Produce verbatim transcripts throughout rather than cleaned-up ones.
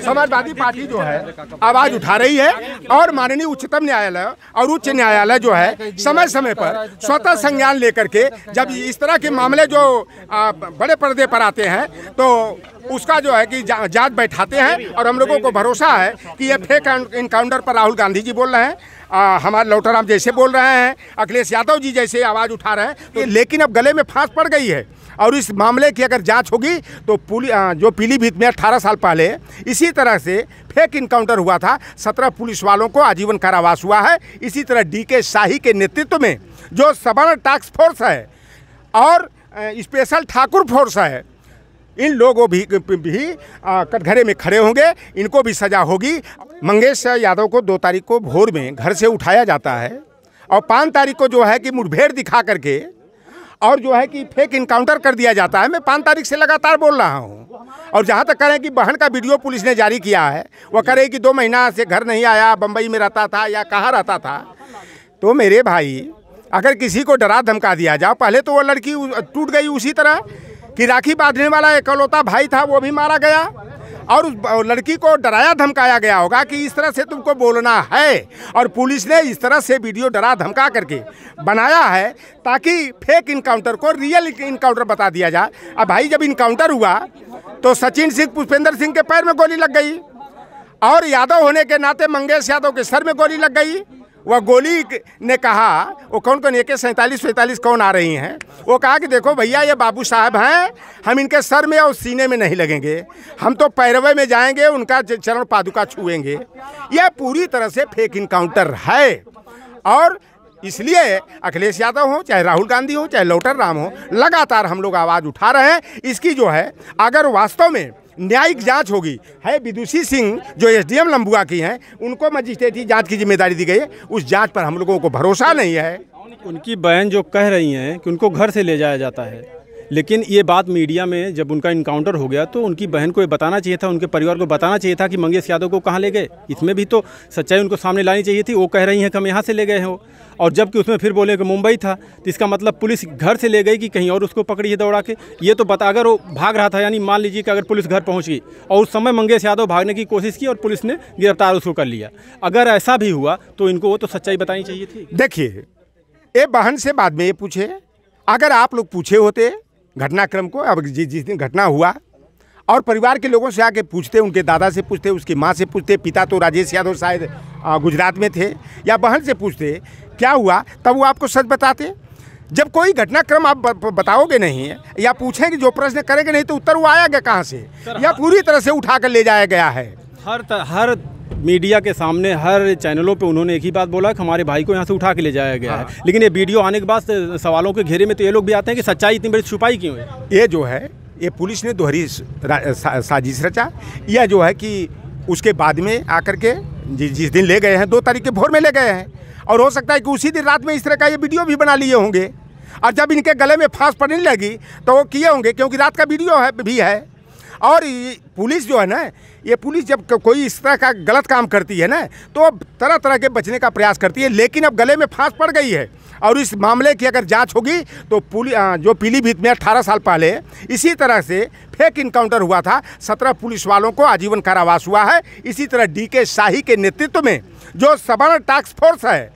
Samajwadi party जो है आवाज उठा रही है और माननीय उच्चतम न्यायालय और उच्च न्यायालय जो है समय समय पर स्वतः संज्ञान लेकर के जब इस तरह के मामले जो आ, बड़े पर्दे पर आते हैं तो उसका जो है कि जा, जांच बैठाते हैं। और हम लोगों को भरोसा है कि ये फेक इनकाउंटर पर राहुल गांधी जी बोल रहे हैं, आ, हमारे लौटाराम जैसे बोल रहे हैं, अखिलेश यादव जी जैसे आवाज़ उठा रहे हैं, तो लेकिन अब गले में फांस पड़ गई है। और इस मामले की अगर जांच होगी तो पुलिस जो पीलीभीत में अठारह साल पहले इसी तरह से फेक इनकाउंटर हुआ था, सत्रह पुलिस वालों को आजीवन कारावास हुआ है। इसी तरह डी के शाही के नेतृत्व में जो सवर्ण टास्क फोर्स है और स्पेशल ठाकुर फोर्स है, इन लोगों भी भी कटघरे में खड़े होंगे, इनको भी सजा होगी। मंगेश यादव को दो तारीख को भोर में घर से उठाया जाता है और पाँच तारीख को जो है कि मुठभेड़ दिखा करके और जो है कि फेक इनकाउंटर कर दिया जाता है। मैं पाँच तारीख से लगातार बोल रहा हूँ। और जहाँ तक कह रहे हैं कि बहन का वीडियो पुलिस ने जारी किया है, वह कह रहे कि दो महीना से घर नहीं आया, बम्बई में रहता था या कहाँ रहता था। तो मेरे भाई, अगर किसी को डरा धमका दिया जाओ, पहले तो वो लड़की टूट गई उसी तरह कि राखी बांधने वाला एकलौता भाई था वो भी मारा गया और उस लड़की को डराया धमकाया गया होगा कि इस तरह से तुमको बोलना है। और पुलिस ने इस तरह से वीडियो डरा धमका करके बनाया है ताकि फेक इनकाउंटर को रियल इनकाउंटर बता दिया जाए। अब भाई जब इनकाउंटर हुआ तो सचिन सिंह पुष्पेंद्र सिंह के पैर में गोली लग गई और यादव होने के नाते मंगेश यादव के सर में गोली लग गई। वह गोली ने कहा, वो कौन कौन एक सैंतालीस सैंतालीस कौन आ रही हैं, वो कहा कि देखो भैया ये बाबू साहब हैं, हम इनके सर में और सीने में नहीं लगेंगे, हम तो पैरवे में जाएंगे, उनका चरण पादुका छुएंगे। यह पूरी तरह से फेक इनकाउंटर है। और इसलिए अखिलेश यादव हो, चाहे राहुल गांधी हो, चाहे लौटाराम हो, लगातार हम लोग आवाज़ उठा रहे हैं। इसकी जो है अगर वास्तव में न्यायिक जांच होगी, है विदुषी सिंह जो एसडीएम लंबुआ की हैं, उनको मजिस्ट्रेटी जांच की जिम्मेदारी दी गई है। उस जांच पर हम लोगों को भरोसा नहीं है। उनकी बहन जो कह रही हैं कि उनको घर से ले जाया जाता है, लेकिन ये बात मीडिया में जब उनका इनकाउंटर हो गया तो उनकी बहन को ये बताना चाहिए था, उनके परिवार को बताना चाहिए था कि मंगेश यादव को कहाँ ले गए। इसमें भी तो सच्चाई उनको सामने लानी चाहिए थी। वो कह रही हैं कि हम यहाँ से ले गए हो, और जबकि उसमें फिर बोले कि मुंबई था, तो इसका मतलब पुलिस घर से ले गई कि कहीं और उसको पकड़ी है दौड़ा के, ये तो बता। अगर वो भाग रहा था, यानी मान लीजिए कि अगर पुलिस घर पहुँच गई और उस समय मंगेश यादव भागने की कोशिश की और पुलिस ने गिरफ्तार उसको कर लिया, अगर ऐसा भी हुआ तो इनको वो तो सच्चाई बतानी चाहिए थी। देखिए, ये बहन से बाद में ये पूछे, अगर आप लोग पूछे होते घटनाक्रम को, अब जिस दिन घटना हुआ और परिवार के लोगों से आके पूछते, उनके दादा से पूछते, उसकी माँ से पूछते, पिता तो राजेश यादव शायद गुजरात में थे, या बहन से पूछते क्या हुआ, तब वो आपको सच बताते। जब कोई घटनाक्रम आप बताओगे नहीं या पूछेंगे, जो प्रश्न करेंगे नहीं, तो उत्तर वो आएगा कहाँ से, या पूरी तरह से उठा कर ले जाया गया है। हर हर मीडिया के सामने, हर चैनलों पे उन्होंने एक ही बात बोला कि हमारे भाई को यहाँ से उठा के ले जाया गया हाँ। है। लेकिन ये वीडियो आने के बाद सवालों के घेरे में तो ये लोग भी आते हैं कि सच्चाई इतनी बड़ी छुपाई क्यों है। ये जो है, ये पुलिस ने दोहरी सा, साजिश रचा। यह जो है कि उसके बाद में आकर के जिस जिस दिन ले गए हैं, दो तारीख के भोर में ले गए हैं, और हो सकता है कि उसी दिन रात में इस तरह का ये वीडियो भी बना लिए होंगे। और जब इनके गले में फांस पड़ने लगी तो वो किए होंगे, क्योंकि रात का वीडियो है भी है। और पुलिस जो है ना, ये पुलिस जब कोई इस तरह का गलत काम करती है ना, तो तरह तरह के बचने का प्रयास करती है। लेकिन अब गले में फांस पड़ गई है और इस मामले की अगर जांच होगी तो पुलिस जो पीलीभीत में अठारह साल पहले इसी तरह से फेक इनकाउंटर हुआ था, सत्रह पुलिस वालों को आजीवन कारावास हुआ है। इसी तरह डी के शाही के नेतृत्व में जो सवर्ण टास्क फोर्स है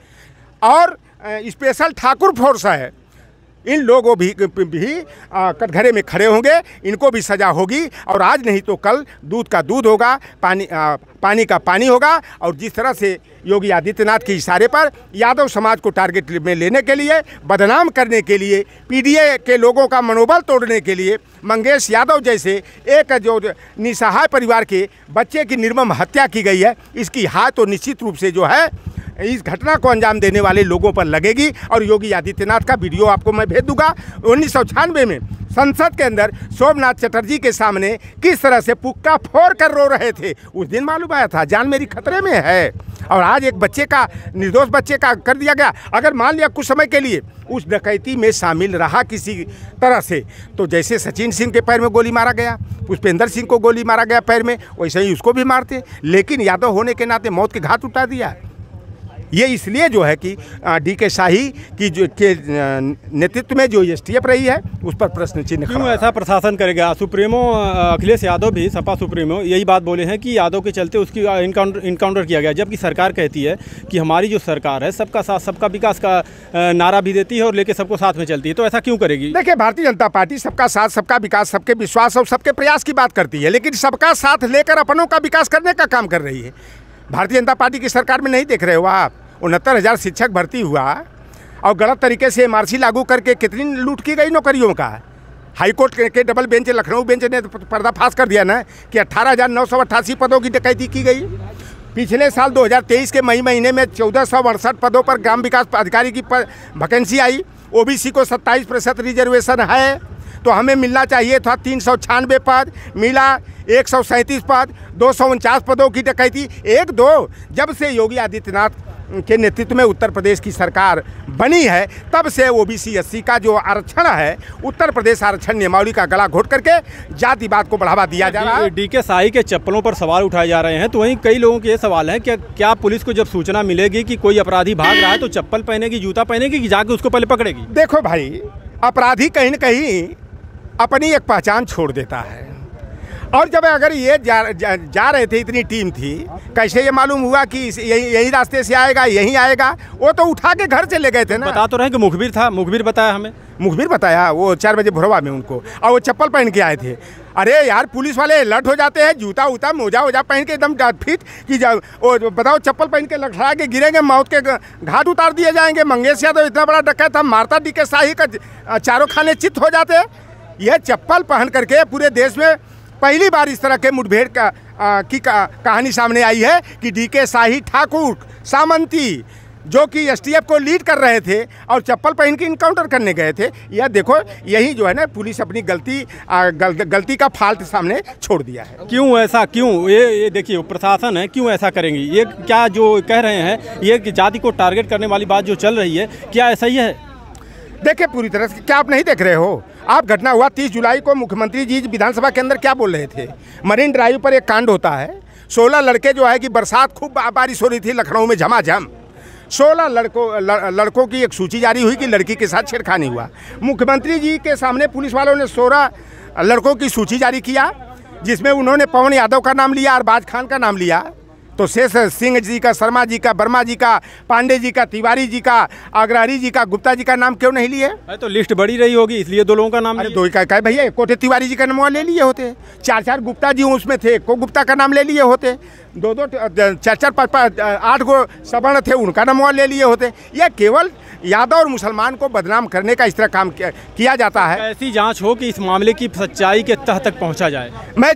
और स्पेशल ठाकुर फोर्स है, इन लोगों भी भी कटघरे में खड़े होंगे, इनको भी सजा होगी। और आज नहीं तो कल दूध का दूध होगा, पानी आ, पानी का पानी होगा। और जिस तरह से योगी आदित्यनाथ के इशारे पर यादव समाज को टारगेट में लेने के लिए, बदनाम करने के लिए, पीडीए के लोगों का मनोबल तोड़ने के लिए मंगेश यादव जैसे एक जो निसहाय परिवार के बच्चे की निर्मम हत्या की गई है, इसकी हाथ तो निश्चित रूप से जो है इस घटना को अंजाम देने वाले लोगों पर लगेगी। और योगी आदित्यनाथ का वीडियो आपको मैं भेज दूंगा। उन्नीस सौ छियानवे में संसद के अंदर सोमनाथ चटर्जी के सामने किस तरह से पुक्का फोड़ कर रो रहे थे, उस दिन मालूम आया था जान मेरी खतरे में है। और आज एक बच्चे का, निर्दोष बच्चे का कर दिया गया। अगर मान लिया कुछ समय के लिए उस डकैती में शामिल रहा किसी तरह से, तो जैसे सचिन सिंह के पैर में गोली मारा गया, पुष्पेंद्र सिंह को गोली मारा गया पैर में, वैसे ही उसको भी मारते। लेकिन यादव होने के नाते मौत के घाट उठा दिया। ये इसलिए जो है कि डी के शाही की जो के नेतृत्व में जो एसटीएफ रही है उस पर प्रश्न चिन्ह क्यों ऐसा प्रशासन करेगा। सुप्रीमो अखिलेश यादव भी सपा सुप्रीमो यही बात बोले हैं कि यादव के चलते उसकी इनकाउंटर इनकाउंटर किया गया, जबकि सरकार कहती है कि हमारी जो सरकार है सबका साथ सबका विकास का नारा भी देती है और लेके सबको साथ में चलती है, तो ऐसा क्यों करेगी। देखिए, भारतीय जनता पार्टी सबका साथ सबका विकास सबके विश्वास और सबके प्रयास की बात करती है, लेकिन सबका साथ लेकर अपनों का विकास करने का काम कर रही है। भारतीय जनता पार्टी की सरकार में नहीं देख रहे हो आप, उनहत्तर हज़ार शिक्षक भर्ती हुआ और गलत तरीके से एमआरसी लागू करके कितनी लूट की गई नौकरियों का। हाईकोर्ट के डबल बेंच लखनऊ बेंच ने पर्दाफाश कर दिया ना कि अट्ठारह हज़ार नौ सौ अट्ठासी पदों की डकैती की गई। पिछले साल दो हज़ार तेईस के मई महीने में चौदह सौ अड़सठ पदों पर ग्राम विकास अधिकारी की वैकेंसी आई। ओबीसी को सत्ताईस प्रतिशत रिजर्वेशन है, तो हमें मिलना चाहिए था तीन सौ छियानवे पद, मिला एक सौ सैंतीस पद, दो सौ उनचास पदों की डकैती। एक दो जब से योगी आदित्यनाथ के नेतृत्व में उत्तर प्रदेश की सरकार बनी है तब से ओबीसी एससी का जो आरक्षण है, उत्तर प्रदेश आरक्षण नियमावली का गला घोट करके जातिवाद को बढ़ावा दिया जा रहा है। डी के शाही के चप्पलों पर सवाल उठाए जा रहे हैं, तो वहीं कई लोगों के ये सवाल है कि क्या पुलिस को जब सूचना मिलेगी कि कोई अपराधी भाग रहा है तो चप्पल पहनेगी, जूता पहनेगी कि जाके उसको पहले पकड़ेगी। देखो भाई, अपराधी कहीं न कहीं अपनी एक पहचान छोड़ देता है, और जब अगर ये जा, जा, जा रहे थे, इतनी टीम थी, कैसे ये मालूम हुआ कि यही यही रास्ते से आएगा, यहीं आएगा। वो तो उठा के घर चले गए थे ना। बता तो रहे कि मुखबिर था, मुखबिर बताया हमें, मुखबिर बताया वो चार बजे भोरवा में उनको, और वो चप्पल पहन के आए थे। अरे यार, पुलिस वाले अलर्ट हो जाते हैं, जूता उता मोजा वोजा पहन के एकदम फिट कि जाओ, बताओ चप्पल पहन के लड़खड़ा के गिरेंगे, मौत के घाट उतार दिए जाएंगे। मंगेश यादव इतना बड़ा डकैत था, मारता डी के शाही का चारों खाने चित्त हो जाते। यह चप्पल पहन करके पूरे देश में पहली बार इस तरह के मुठभेड़ का आ, की का, कहानी सामने आई है कि डी के शाही ठाकुर सामंती, जो कि एसटीएफ को लीड कर रहे थे और चप्पल पहन के इनकाउंटर करने गए थे। यह देखो, यही जो है ना, पुलिस अपनी गलती आ, गल, गलती का फाल्ट सामने छोड़ दिया है। क्यों ऐसा, क्यों ये ये देखिए प्रशासन है, क्यों ऐसा करेंगी। ये क्या जो कह रहे हैं, ये जाति को टारगेट करने वाली बात जो चल रही है, क्या ऐसा ही है। देखिए, पूरी तरह से क्या आप नहीं देख रहे हो। आप घटना हुआ तीस जुलाई को, मुख्यमंत्री जी विधानसभा के अंदर क्या बोल रहे थे। मरीन ड्राइव पर एक कांड होता है, सोलह लड़के जो है कि बरसात खूब बारिश हो रही थी लखनऊ में झमाझम, सोलह लड़कों लड़कों की एक सूची जारी हुई कि लड़की के साथ छेड़खानी हुआ। मुख्यमंत्री जी के सामने पुलिस वालों ने सोलह लड़कों की सूची जारी किया, जिसमें उन्होंने पवन यादव का नाम लिया, अरबाज खान का नाम लिया। तो शेष सिंह जी का, शर्मा जी का, वर्मा जी का, पांडे जी का, तिवारी जी का, अग्रहरी जी का, गुप्ता जी का नाम क्यों नहीं लिए। तो लिस्ट बड़ी रही होगी इसलिए दो लोगों का नाम। अरे दो का क्या भैया, कोटे तिवारी जी का नाम ले लिए होते, चार चार गुप्ता जी उसमें थे, को गुप्ता का नाम ले लिए होते, दो दो चार चार पाँच पाँच आठ गो सवर्ण थे, उनका नाम ले लिए होते। यह केवल यादव और मुसलमान को बदनाम करने का इस तरह काम किया जाता है। ऐसी जाँच हो कि इस मामले की सच्चाई के तह तक पहुँचा जाए। मैं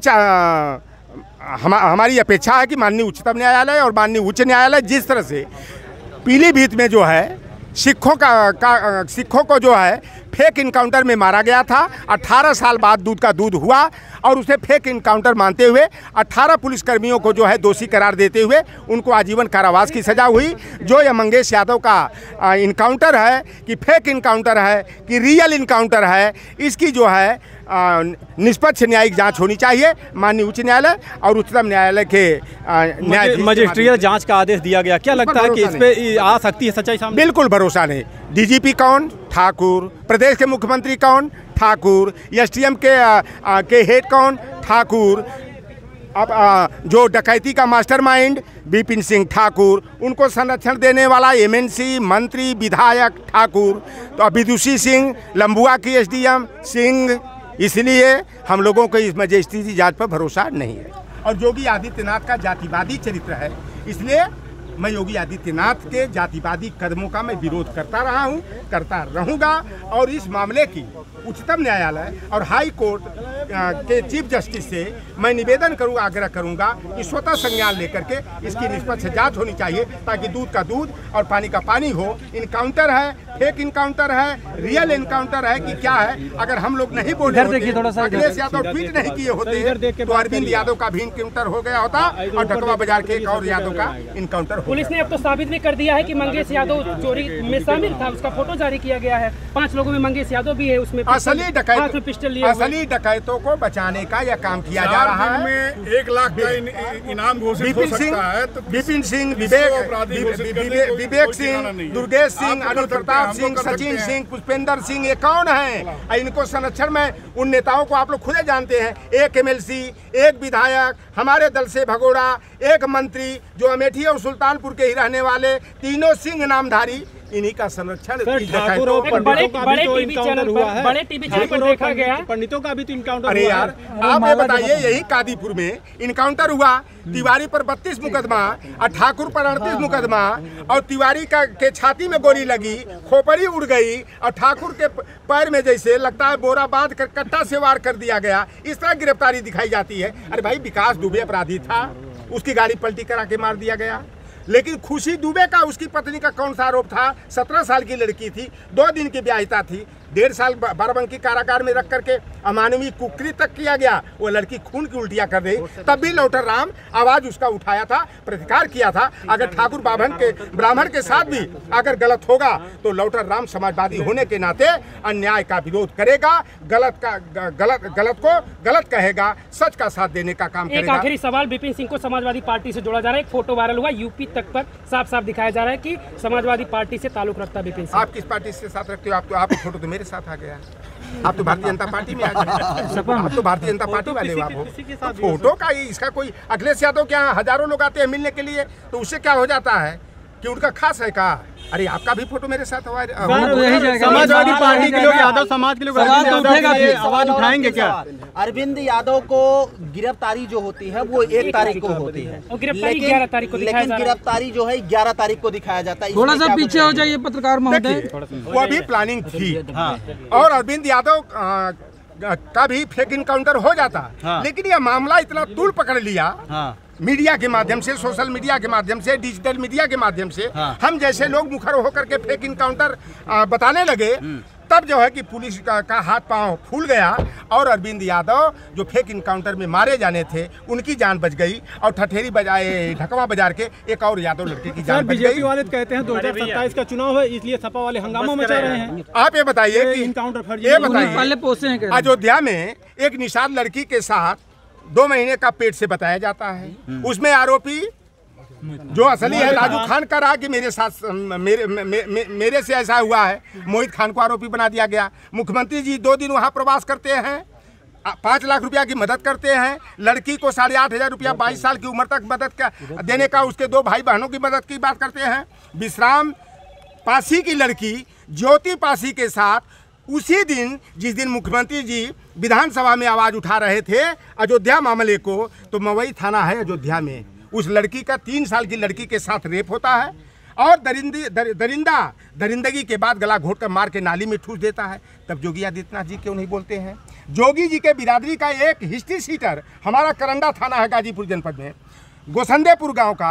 हम हमारी अपेक्षा है कि माननीय उच्चतम न्यायालय और माननीय उच्च न्यायालय जिस तरह से पीलीभीत में जो है सिखों का, का सिखों को जो है फेक इनकाउंटर में मारा गया था, अठारह साल बाद दूध का दूध हुआ और उसे फेक इनकाउंटर मानते हुए अठारह पुलिसकर्मियों को जो है दोषी करार देते हुए उनको आजीवन कारावास की सज़ा हुई। जो यह मंगेश यादव का इनकाउंटर है कि फेक इनकाउंटर है कि रियल इनकाउंटर है, इसकी जो है निष्पक्ष न्यायिक जांच होनी चाहिए। माननीय उच्च न्यायालय और उच्चतम न्यायालय के न्यायाधीश मजिस्ट्रियल जांच का आदेश दिया गया। क्या लगता है कि इस पे आ सकती है सच्चाई सामने? बिल्कुल भरोसा नहीं। डीजीपी कौन? ठाकुर। प्रदेश के मुख्यमंत्री कौन? ठाकुर। एसटीएम के आ, आ, के हेड कौन? ठाकुर। अब आ, जो डकैती का मास्टरमाइंड विपिन सिंह ठाकुर, उनको संरक्षण देने वाला एमएनसी मंत्री विधायक ठाकुर, तो विदुषी सिंह, लंबुआ की एसडीएम सिंह। इसलिए हम लोगों को इस मजिस्ट्रेटी जांच पर भरोसा नहीं है। और योगी आदित्यनाथ का जातिवादी चरित्र है, इसलिए मैं योगी आदित्यनाथ के जातिवादी कदमों का मैं विरोध करता रहा हूं, करता रहूंगा। और इस मामले की उच्चतम न्यायालय और हाई कोर्ट के चीफ जस्टिस से मैं निवेदन करूंगा, आग्रह करूंगा कि स्वतः संज्ञान लेकर के इसकी निष्पक्ष जांच होनी चाहिए, ताकि दूध का दूध और पानी का पानी हो। इनकाउंटर है, फेक इनकाउंटर है, रियल इनकाउंटर है कि क्या है। अगर हम लोग नहीं बोले होते, अखिलेश यादव ट्वीट नहीं किए होते तो अरविंद यादव का भी इनकाउंटर हो गया होता और ढकवा बाजार के एक और यादव का इनकाउंटर पुलिस ने अब तो साबित भी कर दिया है कि मंगेश यादव चोरी में शामिल था, उसका फोटो जारी किया गया है। पांच लोगों में मंगेश यादव भी है, उसमें असली डकैत पिस्टल लिए असली डकैतों को बचाने का यह काम किया जा रहा है। में एक लाख का इनाम घोषित हो सकता है तो विपिन सिंह, विवेक विवेक सिंह, दुर्गेश सिंह, अनुज प्रताप सिंह, सचिन सिंह, पुष्पेंद्र सिंह, ये कौन है? इनको संरक्षण में उन नेताओं को आप लोग खुद जानते हैं। एक एमएलसी, एक विधायक, हमारे दल से भगोड़ा, एक मंत्री जो अमेठी और सुल्तानपुर के ही रहने वाले, तीनों सिंह नामधारी, इन्हीं का संरक्षण बड़े बड़े टीवी चैनल पर बड़े टीवी चैनल पर देखा गया। पंडितों का भी तो इनकाउंटर। अरे यार आप ये बताइए, यही कादीपुर में इनकाउंटर हुआ, तिवारी पर बत्तीस मुकदमा और ठाकुर पर अड़तीस मुकदमा, और तिवारी का के छाती में गोली लगी, खोपड़ी उड़ गई, और ठाकुर के पैर में जैसे लगता है बोरा बांध कर कट्टा से वार कर दिया गया। इस तरह गिरफ्तारी दिखाई जाती है। अरे भाई विकास दुबे अपराधी था, उसकी गाड़ी पलटी करा के मार दिया गया। लेकिन खुशी दुबे का, उसकी पत्नी का कौन सा आरोप था? सत्रह साल की लड़की थी, दो दिन की ब्याहिता थी, डेढ़ साल बाराबंकी कारागार में रख करके अमानवीय कुकरी तक किया गया। वो लड़की खून की उल्टियां कर रही, तब भी लौटर राम आवाज उसका उठाया था, प्रतिकार किया था। अगर ठाकुर बाभन के ब्राह्मण के साथ भी अगर गलत होगा तो लौटर राम समाजवादी होने के नाते अन्याय का विरोध करेगा, गलत का गलत गलत को गलत कहेगा, सच का साथ देने का काम करेगा। एक आखिरी सवाल, विपिन सिंह को समाजवादी पार्टी से जोड़ा जा रहा है। एक फोटो वायरल हुआ, यूपी तक पर साफ साफ दिखाया जा रहा है कि समाजवादी पार्टी से ताल्लुक रखता है विपिन सिंह। आप किस पार्टी से साथ रखते हो? आप तो आप फोटो तो मेरे साथ आ गया। आप तो भारतीय जनता पार्टी में आ गए। आप तो भारतीय जनता पार्टी वाले हो। आप हो फोटो का इसका कोई, अखिलेश यादव के यहाँ हजारों लोग आते हैं मिलने के लिए, तो उससे क्या हो जाता है कि उनका खास है का? अरे आपका भी फोटो मेरे साथ हुआ है। समाजवादी पार्टी के लोग, यादव समाज के लोग आवाज उठाएंगे क्या? अरविंद यादव को गिरफ्तारी जो होती है वो एक तारीख को होती है, ग्यारह तारीख को लेकिन गिरफ्तारी जो है ग्यारह तारीख को दिखाया जाता है। थोड़ा सा पीछे हो जाइए पत्रकार महोदय। वो अभी प्लानिंग थी और अरविंद यादव का भी फेक इनकाउंटर हो जाता, लेकिन यह मामला इतना तूल पकड़ लिया मीडिया के माध्यम से, सोशल मीडिया के माध्यम से, डिजिटल मीडिया के माध्यम से। हाँ। हम जैसे लोग मुखर होकर के फेक इनकाउंटर बताने लगे, तब जो है कि पुलिस का, का हाथ पांव फूल गया और अरविंद यादव जो फेक इनकाउंटर में मारे जाने थे उनकी जान बच गई, और ठठेरी बजाए ढकवा बाजार के एक और यादव लड़के की जान बच गई। बीजेपी वाले कहते हैं दो हज़ार सत्ताईस का चुनाव है, इसलिए सपा वाले हंगामा मचा रहे हैं। आप ये बताइए कि इनकाउंटर, ये बताइए, अयोध्या में एक निषाद लड़की के साथ दो महीने का पेट से बताया जाता है, उसमें आरोपी जो असली है राजू खान का रहा कि मेरे साथ मेरे मे, मे, मेरे से ऐसा हुआ है, मोहित खान को आरोपी बना दिया गया। मुख्यमंत्री जी दो दिन वहां प्रवास करते हैं, पाँच लाख रुपया की मदद करते हैं, लड़की को साढ़े आठ हजार रुपया बाईस साल की उम्र तक मदद का देने का, उसके दो भाई बहनों की मदद की बात करते हैं। विश्राम पासी की लड़की ज्योति पासी के साथ उसी दिन जिस दिन मुख्यमंत्री जी विधानसभा में आवाज उठा रहे थे अयोध्या मामले को, तो मवई थाना है अयोध्या में, उस लड़की का तीन साल की लड़की के साथ रेप होता है और दरिंदी दर, दरिंदा दरिंदगी के बाद गला घोट कर मार के नाली में ठूस देता है। तब योगी आदित्यनाथ जी क्यों नहीं बोलते हैं? जोगी जी के बिरादरी का एक हिस्ट्री सीटर हमारा करंडा थाना है गाजीपुर जनपद में, गोसंदेपुर गाँव का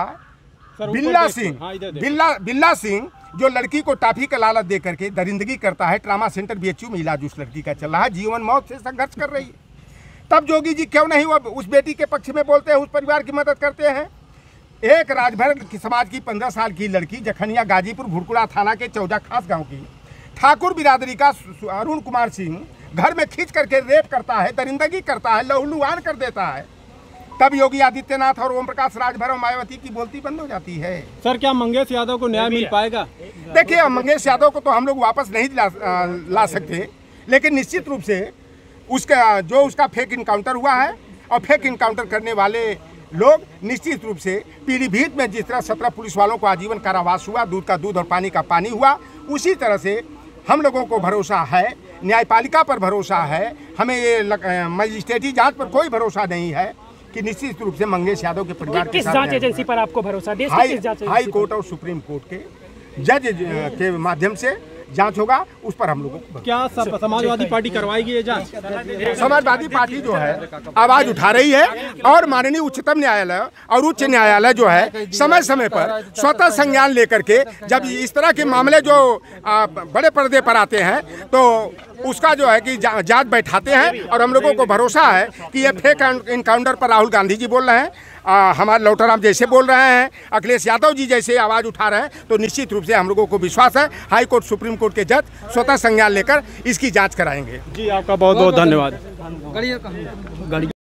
बिल्ला सिंह बिल्ला बिल्ला सिंह जो लड़की को टाफी का लालच दे करके दरिंदगी करता है, ट्रामा सेंटर बीएचयू में इलाज उस लड़की का चल रहा है, जीवन मौत से संघर्ष कर रही है। तब जोगी जी क्यों नहीं वो उस बेटी के पक्ष में बोलते हैं, उस परिवार की मदद करते हैं? एक राजभर की समाज की पंद्रह साल की लड़की जखनिया गाजीपुर भुरकुड़ा थाना के चौजा खास गांव की ठाकुर बिरादरी का अरुण कुमार सिंह घर में खींच करके रेप करता है, दरिंदगी करता है, लहूलुहान कर देता है। तब योगी आदित्यनाथ और ओम प्रकाश राजभर और मायावती की बोलती बंद हो जाती है। सर क्या मंगेश यादव को न्याय मिल पाएगा? देखिए मंगेश यादव को तो हम लोग वापस नहीं ला, ला सकते, लेकिन निश्चित रूप से उसका जो उसका फेक इनकाउंटर हुआ है और फेक इनकाउंटर करने वाले लोग निश्चित रूप से पीलीभीत में जिस तरह सत्रह पुलिस वालों को आजीवन कारावास हुआ, दूध का दूध और पानी का पानी हुआ, उसी तरह से हम लोगों को भरोसा है, न्यायपालिका पर भरोसा है, हमें ये मजिस्ट्रेटी जांच पर कोई भरोसा नहीं है कि निश्चित रूप से मंगेश यादव के परिवार किस जांच एजेंसी पर आपको भरोसा? देश हाई, किस जांच हाई कोर्ट और सुप्रीम कोर्ट के जज के माध्यम से जांच होगा, उस पर हम लोगों को क्या सब समाजवादी पार्टी करवाएगी ये जांच? समाजवादी पार्टी जो है आवाज उठा रही है और माननीय उच्चतम न्यायालय और उच्च न्यायालय जो है समय समय पर स्वतः संज्ञान लेकर के जब इस तरह के मामले जो आ, बड़े पर्दे पर आते हैं तो उसका जो है कि जांच बैठाते हैं। और हम लोगों को भरोसा है कि ये फेक इनकाउंटर पर राहुल गांधी जी बोल रहे हैं, आ, हमारे लौटाराम जैसे बोल रहे हैं, अखिलेश यादव जी जैसे आवाज़ उठा रहे हैं, तो निश्चित रूप से हम लोगों को विश्वास है हाई कोर्ट सुप्रीम कोर्ट के जज स्वतः संज्ञान लेकर इसकी जाँच कराएंगे। जी आपका बहुत बहुत धन्यवाद।